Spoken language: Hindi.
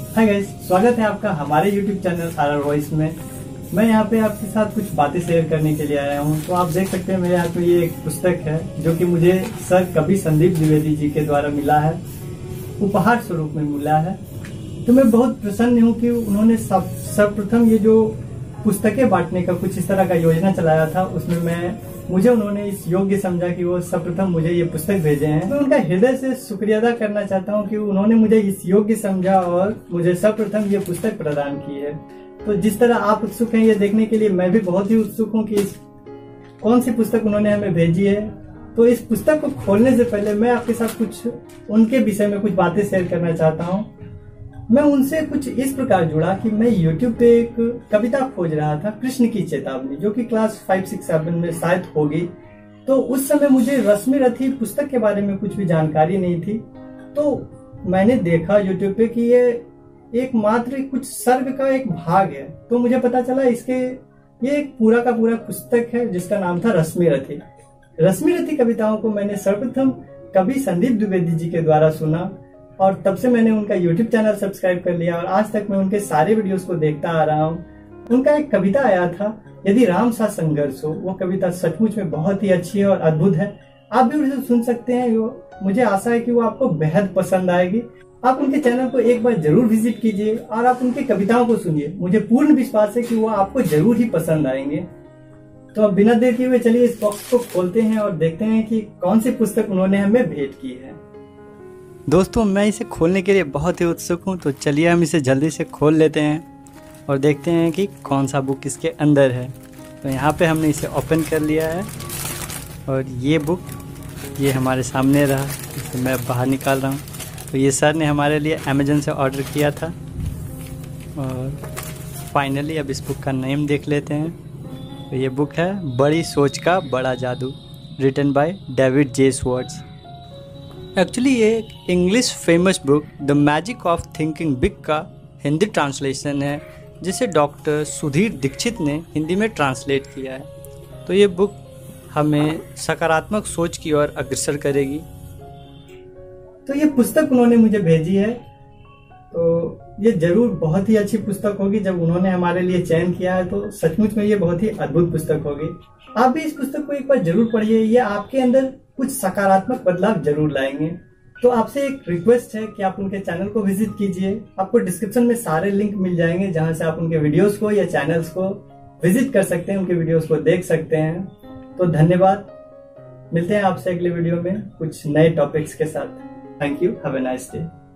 हाय गाइस, स्वागत है आपका हमारे YouTube चैनल आरआर वॉइस में। मैं यहाँ पे आपके साथ कुछ बातें शेयर करने के लिए आया हूँ। तो आप देख सकते हैं मेरे हाथ में ये एक पुस्तक है जो कि मुझे सर कवि संदीप द्विवेदी जी के द्वारा मिला है, उपहार स्वरूप में मिला है। तो मैं बहुत प्रसन्न हूँ कि उन्होंने सर्वप्रथम ये जो पुस्तकें बांटने का कुछ इस तरह का योजना चलाया था, उसमें मुझे उन्होंने इस योग्य समझा कि वो सर्वप्रथम मुझे ये पुस्तक भेजे हैं। मैं उनका हृदय से शुक्रिया अदा करना चाहता हूँ कि उन्होंने मुझे इस योग्य समझा और मुझे सर्वप्रथम ये पुस्तक प्रदान की है। तो जिस तरह आप उत्सुक हैं ये देखने के लिए, मैं भी बहुत ही उत्सुक हूँ कि कौन सी पुस्तक उन्होंने हमें भेजी है। तो इस पुस्तक को खोलने से पहले मैं आपके साथ कुछ उनके विषय में कुछ बातें शेयर करना चाहता हूँ। मैं उनसे कुछ इस प्रकार जुड़ा कि मैं YouTube पे एक कविता खोज रहा था, कृष्ण की चेतावनी, जो कि क्लास 5, 6, 7 में शायद होगी। तो उस समय मुझे रश्मि रथी पुस्तक के बारे में कुछ भी जानकारी नहीं थी। तो मैंने देखा YouTube पे कि ये एक मात्र कुछ सर्ग का एक भाग है। तो मुझे पता चला ये एक पूरा का पूरा पुस्तक है जिसका नाम था रश्मि रथी। रश्मि रथी कविताओं को मैंने सर्वप्रथम कवि संदीप द्विवेदी जी के द्वारा सुना और तब से मैंने उनका YouTube चैनल सब्सक्राइब कर लिया और आज तक मैं उनके सारे वीडियोस को देखता आ रहा हूँ। उनका एक कविता आया था, यदि राम सा संघर्ष हो। वो कविता सचमुच में बहुत ही अच्छी है और अद्भुत है। आप भी उसे सुन सकते हैं। मुझे आशा है कि वो आपको बेहद पसंद आएगी। आप उनके चैनल को एक बार जरूर विजिट कीजिए और आप उनकी कविताओं को सुनिए। मुझे पूर्ण विश्वास है कि वो आपको जरूर ही पसंद आएंगे। तो अब बिना देर किए हुए चलिए इस बॉक्स को खोलते हैं और देखते हैं कि कौन सी पुस्तक उन्होंने हमें भेंट की है। दोस्तों, मैं इसे खोलने के लिए बहुत ही उत्सुक हूँ। तो चलिए हम इसे जल्दी से खोल लेते हैं और देखते हैं कि कौन सा बुक इसके अंदर है। तो यहाँ पे हमने इसे ओपन कर लिया है और ये बुक ये हमारे सामने रहा। इसे मैं बाहर निकाल रहा हूँ। तो ये सर ने हमारे लिए अमेज़न से ऑर्डर किया था और फाइनली अब इस बुक का नेम देख लेते हैं। तो ये बुक है बड़ी सोच का बड़ा जादू, written by David J Schwartz. Actually ये एक English famous book the magic of thinking big का हिंदी ट्रांसलेशन है, जिसे डॉक्टर सुधीर दीक्षित ने हिंदी में ट्रांसलेट किया है। तो ये बुक हमें सकारात्मक सोच की ओर अग्रसर करेगी। तो ये पुस्तक उन्होंने मुझे भेजी है, तो ये जरूर बहुत ही अच्छी पुस्तक होगी। जब उन्होंने हमारे लिए चयन किया है तो सचमुच में ये बहुत ही अद्भुत पुस्तक होगी। आप भी इस पुस्तक को एक बार जरूर पढ़िए। ये आपके अंदर कुछ सकारात्मक बदलाव जरूर लाएंगे। तो आपसे एक रिक्वेस्ट है कि आप उनके चैनल को विजिट कीजिए। आपको डिस्क्रिप्शन में सारे लिंक मिल जाएंगे जहां से आप उनके वीडियोस को या चैनल्स को विजिट कर सकते हैं, उनके वीडियोस को देख सकते हैं। तो धन्यवाद। मिलते हैं आपसे अगले वीडियो में कुछ नए टॉपिक्स के साथ। Thank you. Have a nice day.